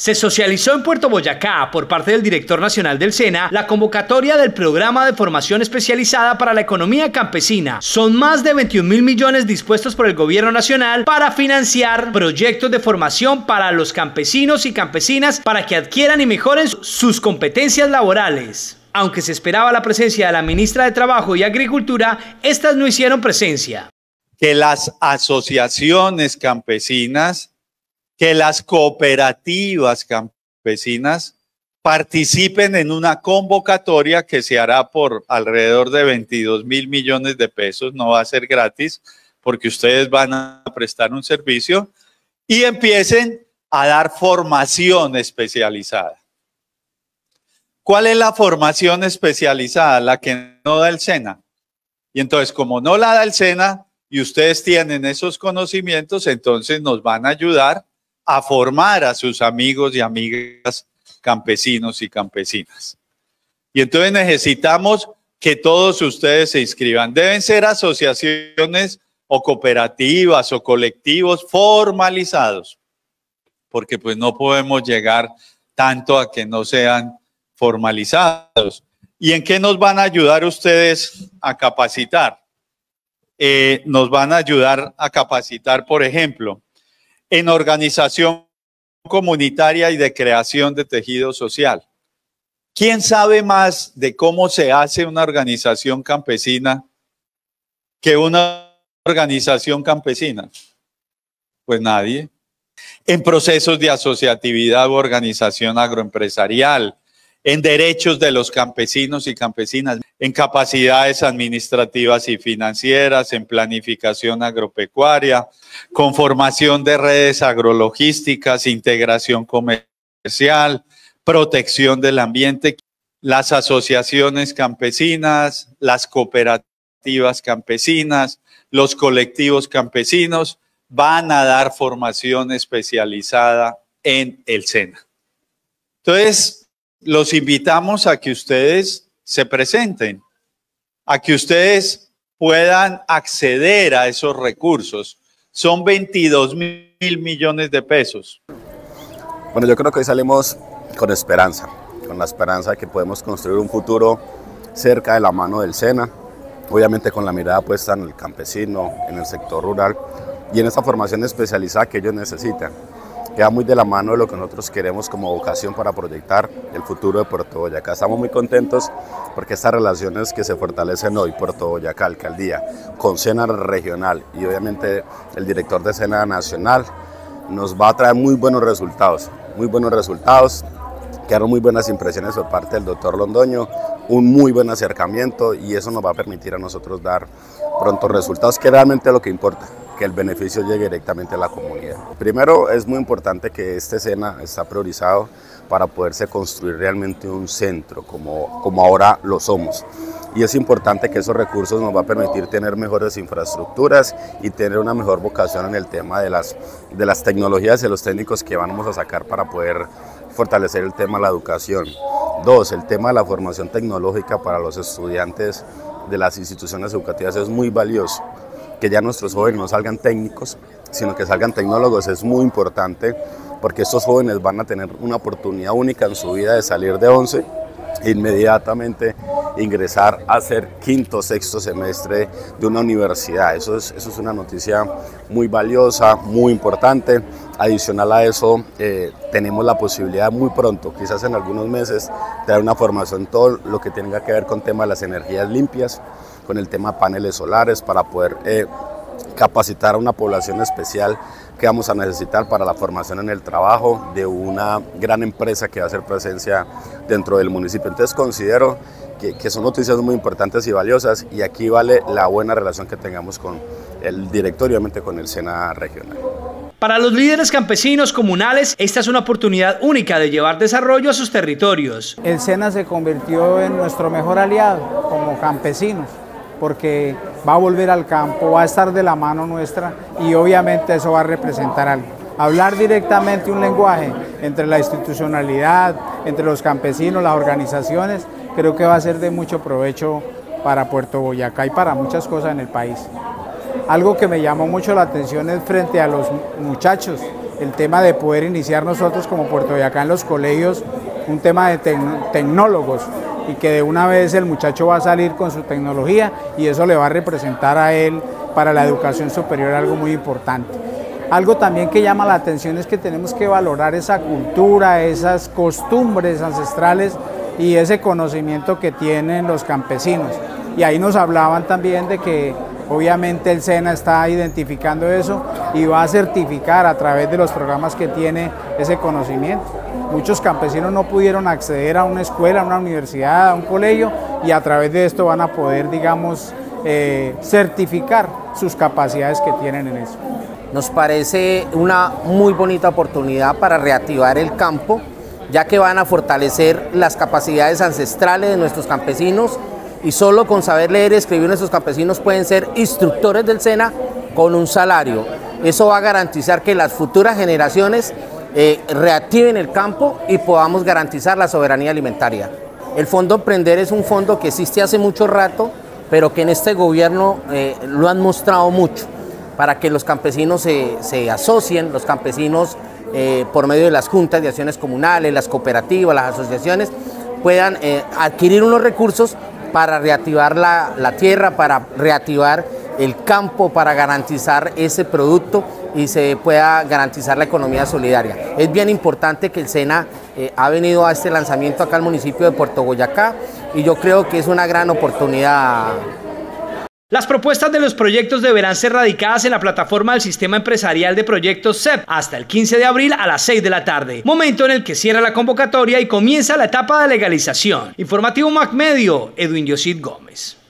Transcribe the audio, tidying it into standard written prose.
Se socializó en Puerto Boyacá, por parte del director nacional del SENA, la convocatoria del Programa de Formación Especializada para la Economía Campesina. Son más de 21.000 millones dispuestos por el Gobierno Nacional para financiar proyectos de formación para los campesinos y campesinas para que adquieran y mejoren sus competencias laborales. Aunque se esperaba la presencia de la ministra de Trabajo y Agricultura, estas no hicieron presencia. Que las asociaciones campesinas, que las cooperativas campesinas participen en una convocatoria que se hará por alrededor de 22.000 millones de pesos, no va a ser gratis porque ustedes van a prestar un servicio y empiecen a dar formación especializada. ¿Cuál es la formación especializada? La que no da el SENA. Y entonces, como no la da el SENA y ustedes tienen esos conocimientos, entonces nos van a ayudar a formar a sus amigos y amigas campesinos y campesinas. Y entonces necesitamos que todos ustedes se inscriban. Deben ser asociaciones o cooperativas o colectivos formalizados, porque pues no podemos llegar tanto a que no sean formalizados. ¿Y en qué nos van a ayudar ustedes a capacitar? Nos van a ayudar a capacitar, por ejemplo, en organización comunitaria y de creación de tejido social. ¿Quién sabe más de cómo se hace una organización campesina que una organización campesina? Pues nadie. En procesos de asociatividad u organización agroempresarial, en derechos de los campesinos y campesinas, en capacidades administrativas y financieras, en planificación agropecuaria, con formación de redes agrologísticas, integración comercial, protección del ambiente, las asociaciones campesinas, las cooperativas campesinas, los colectivos campesinos van a dar formación especializada en el SENA. Entonces, los invitamos a que ustedes se presenten, a que ustedes puedan acceder a esos recursos. Son 22.000 millones de pesos. Bueno, yo creo que hoy salimos con esperanza, con la esperanza de que podemos construir un futuro cerca de la mano del SENA, obviamente con la mirada puesta en el campesino, en el sector rural y en esa formación especializada que ellos necesitan. Queda muy de la mano de lo que nosotros queremos como vocación para proyectar el futuro de Puerto Boyacá. Estamos muy contentos porque estas relaciones que se fortalecen hoy, Puerto Boyacá, Alcaldía, con SENA regional y obviamente el director de SENA nacional, nos va a traer muy buenos resultados, quedaron muy buenas impresiones por parte del doctor Londoño, un muy buen acercamiento y eso nos va a permitir a nosotros dar prontos resultados, que realmente es lo que importa, que el beneficio llegue directamente a la comunidad. Primero, es muy importante que este SENA está priorizado para poderse construir realmente un centro, como ahora lo somos. Y es importante que esos recursos nos va a permitir tener mejores infraestructuras y tener una mejor vocación en el tema de las tecnologías y los técnicos que vamos a sacar para poder fortalecer el tema de la educación. Dos, el tema de la formación tecnológica para los estudiantes de las instituciones educativas es muy valioso. Que ya nuestros jóvenes no salgan técnicos, sino que salgan tecnólogos es muy importante porque estos jóvenes van a tener una oportunidad única en su vida de salir de 11 e inmediatamente ingresar a ser quinto o sexto semestre de una universidad. Eso es una noticia muy valiosa, muy importante. Adicional a eso, tenemos la posibilidad muy pronto, quizás en algunos meses, de dar una formación en todo lo que tenga que ver con el tema de las energías limpias, con el tema de paneles solares, para poder capacitar a una población especial que vamos a necesitar para la formación en el trabajo de una gran empresa que va a hacer presencia dentro del municipio. Entonces considero que son noticias muy importantes y valiosas y aquí vale la buena relación que tengamos con el directorio, obviamente con el SENA regional. Para los líderes campesinos comunales, esta es una oportunidad única de llevar desarrollo a sus territorios. El SENA se convirtió en nuestro mejor aliado como campesinos, porque va a volver al campo, va a estar de la mano nuestra y obviamente eso va a representar algo. Hablar directamente un lenguaje entre la institucionalidad, entre los campesinos, las organizaciones, creo que va a ser de mucho provecho para Puerto Boyacá y para muchas cosas en el país. Algo que me llamó mucho la atención es frente a los muchachos el tema de poder iniciar nosotros como Puerto Boyacá en los colegios un tema de tecnólogos, y que de una vez el muchacho va a salir con su tecnología y eso le va a representar a él para la educación superior algo muy importante. Algo también que llama la atención es que tenemos que valorar esa cultura, esas costumbres ancestrales y ese conocimiento que tienen los campesinos. Y ahí nos hablaban también de que obviamente el SENA está identificando eso y va a certificar a través de los programas que tiene ese conocimiento. Muchos campesinos no pudieron acceder a una escuela, a una universidad, a un colegio, y a través de esto van a poder, digamos, certificar sus capacidades que tienen en eso. Nos parece una muy bonita oportunidad para reactivar el campo, ya que van a fortalecer las capacidades ancestrales de nuestros campesinos, y solo con saber leer y escribir nuestros campesinos pueden ser instructores del SENA con un salario. Eso va a garantizar que las futuras generaciones reactiven el campo y podamos garantizar la soberanía alimentaria. El Fondo Emprender es un fondo que existe hace mucho rato, pero que en este gobierno lo han mostrado mucho, para que los campesinos se asocien, los campesinos por medio de las juntas de acciones comunales, las cooperativas, las asociaciones, puedan adquirir unos recursos para reactivar la tierra, para reactivar el campo, para garantizar ese producto y se pueda garantizar la economía solidaria. Es bien importante que el SENA ha venido a este lanzamiento acá al municipio de Puerto Boyacá y yo creo que es una gran oportunidad. Las propuestas de los proyectos deberán ser radicadas en la plataforma del Sistema Empresarial de Proyectos CEP hasta el 15 de abril a las 6 de la tarde, momento en el que cierra la convocatoria y comienza la etapa de legalización. Informativo MAC Medio, Edwin Yosid Gómez.